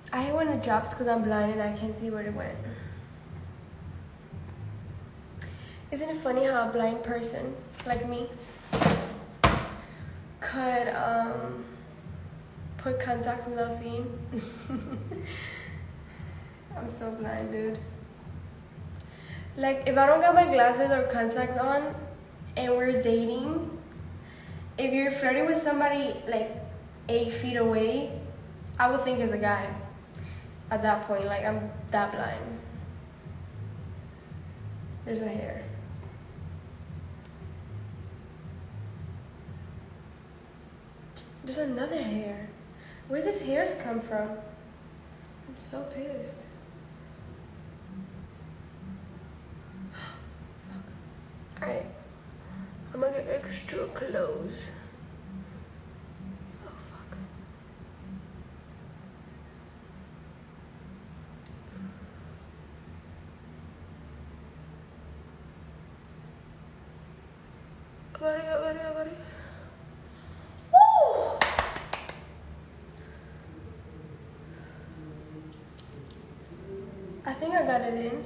I hate when it drops because I'm blind and I can't see where it went. Isn't it funny how a blind person like me could put contacts without seeing? I'm so blind, dude. Like, if I don't got my glasses or contacts on and we're dating, if you're flirting with somebody like 8 feet away, I would think it's a guy at that point. Like, I'm that blind. There's a hair. There's another hair. Where does hairs come from? I'm so pissed. Alright. I'm gonna get extra close. Oh fuck. I got it. Woo! I think I got it in.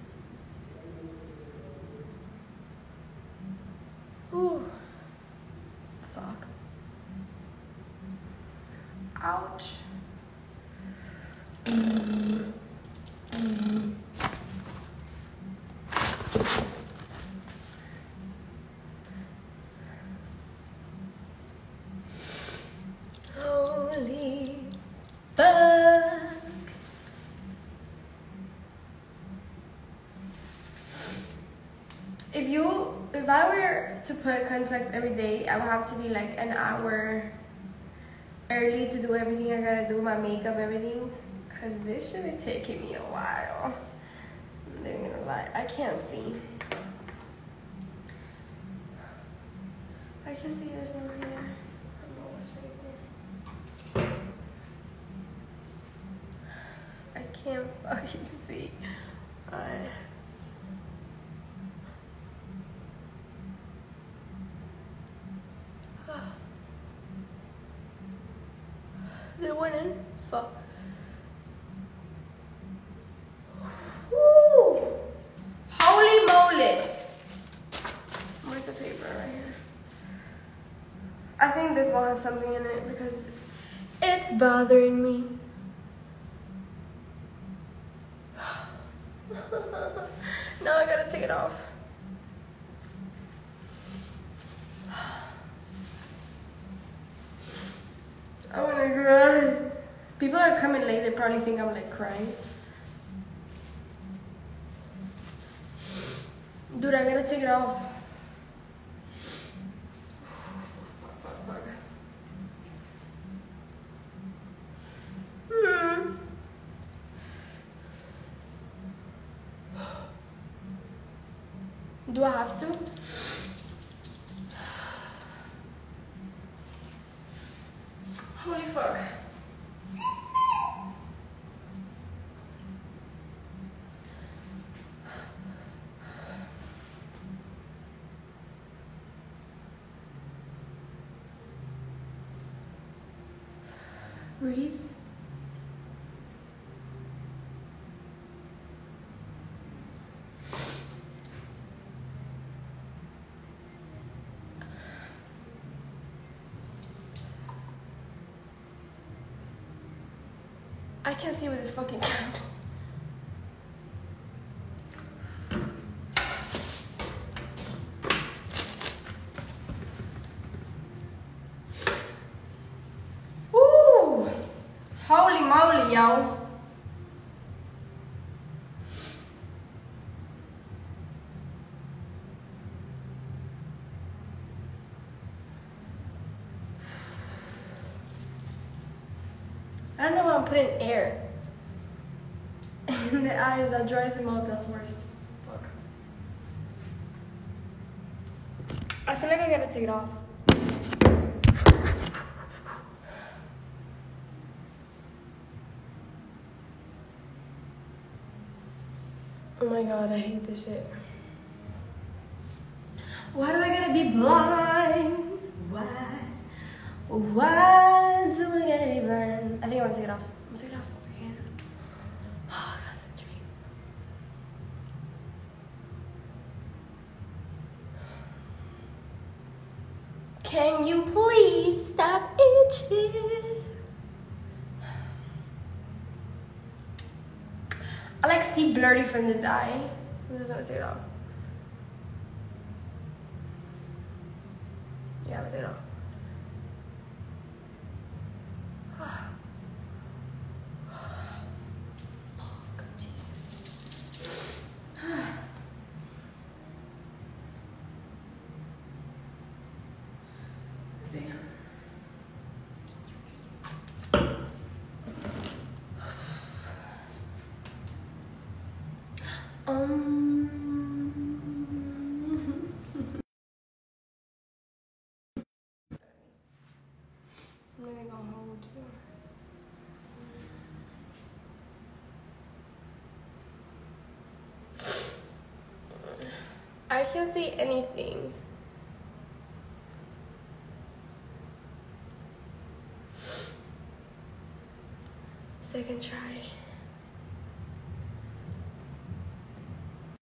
Ooh. Fuck. Ouch. Holy fuck. If I were to put contacts every day, I would have to be like an hour early to do everything I gotta do, my makeup, everything. Cause this should be taking me a while. I'm not even gonna lie, I can't see. I can see there's no hair. I don't know what's right there. I can't fucking see. Did it went in? Fuck. Woo! Holy moly! Where's the paper right here? I think this one has something in it because it's bothering me. Now I gotta take it off. I wanna cry. People are coming late, they probably think I'm like crying. Dude, I gotta take it off. Do I have to? Holy fuck. Breathe. I can't see with this fucking camera. Woo! Holy moly, yo. I don't know why I'm putting air in the eyes. That dries them out. That's worst. Fuck. I feel like I gotta take it off. Oh my god, I hate this shit. Why do I gotta be blind? Why do I gotta be blind? I think I wanna take it off. I'm gonna take it off. I can't. Can you please stop itching? I like see blurry from this eye. I'm just gonna take it off. Yeah, I'm gonna take it off. Damn. I'm gonna go hold you. I can't see anything. Second try.